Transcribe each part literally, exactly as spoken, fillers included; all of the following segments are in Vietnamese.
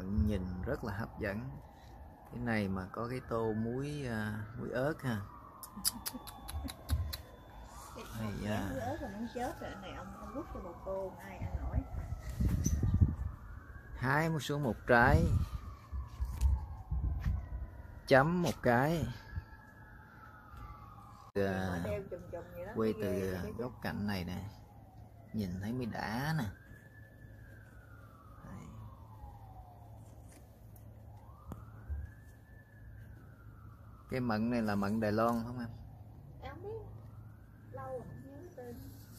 mận nhìn rất là hấp dẫn. Cái này mà có cái tô muối uh, muối ớt ha. Hay uh... muối ớt là muốn chết rồi. Này ông ông rút cho một tô ai ăn nổi. Hái một xuống một trái, chấm một cái. Uh, quay từ góc cạnh này nè, nhìn thấy mới đã nè. Cái mận này là mận Đài Loan không em? Em biết. Lâu rồi không nhớ tên.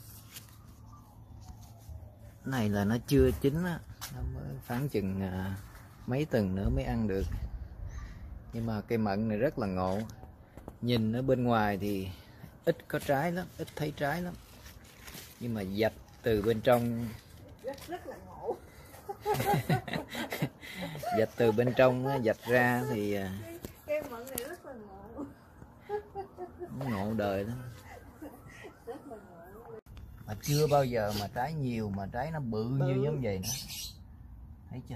Này là nó chưa chín á, nó mới phán chừng à, mấy tuần nữa mới ăn được. Nhưng mà cây mận này rất là ngộ. Nhìn ở bên ngoài thì ít có trái lắm, ít thấy trái lắm. Nhưng mà dạch từ bên trong rất rất là ngộ. dạch từ bên trong dạch ra thì cây mận này rất là ngộ. Ngộ đời lắm. Mà chưa bao giờ mà trái nhiều mà trái nó bự, bự. Như giống vậy nữa. Thấy chưa?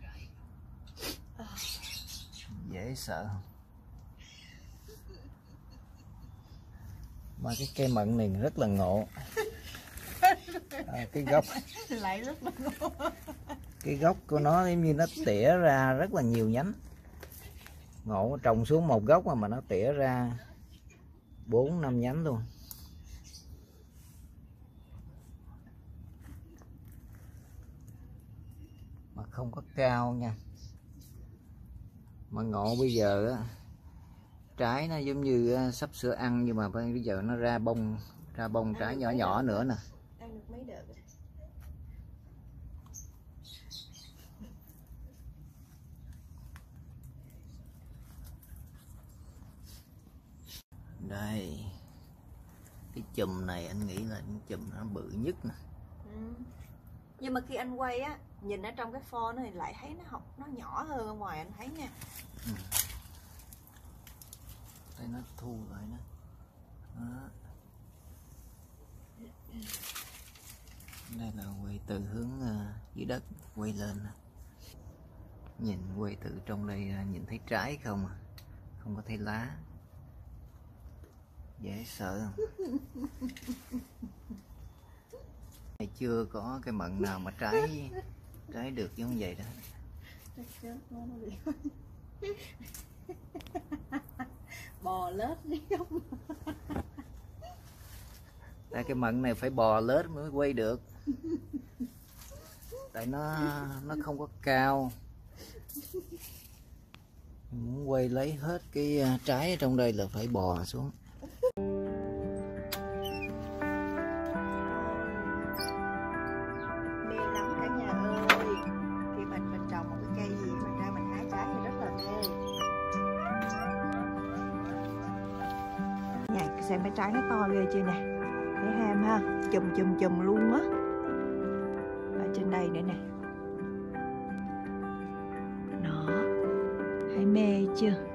Dễ sợ không? Mà cái cây mận này rất là ngộ. À, cái gốc lại rất là ngộ. Cái gốc của nó giống như nó tỉa ra rất là nhiều nhánh. Ngộ, trồng xuống một gốc mà, mà nó tỉa ra bốn năm nhánh luôn. Mà không có cao nha. Mà ngộ bây giờ á, trái nó giống như sắp sửa ăn nhưng mà bây giờ nó ra bông, ra bông trái nhỏ nhỏ nữa nè. Ăn được mấy đợt rồi. Đây, cái chùm này anh nghĩ là cái chùm nó bự nhất nè. Ừ. Nhưng mà khi anh quay á, nhìn ở trong cái phone này lại thấy nó học nó nhỏ hơn ở ngoài anh thấy nha. Ừ. Đây nó thu lại đó. Đó. Đây là quay từ hướng uh, dưới đất quay lên. Nhìn quay từ trong đây uh, nhìn thấy trái không à, không có thấy lá. Dễ sợ không? Này chưa có cái mận nào mà trái trái được giống vậy đó. Bò lết đi không? Tại cái mận này phải bò lết mới quay được. Tại nó nó không có cao. Muốn quay lấy hết cái trái ở trong đây là phải bò xuống. Mê lắm cả nhà ơi. Khi mình mình trồng một cái cây gì mình ra mình hái trái thì rất là mê. Nhà xem cái trái nó to ghê chưa nè. Thấy ham ha, chùm chùm chùm luôn á. Ở trên đây nữa nè. Đó, thấy mê chưa?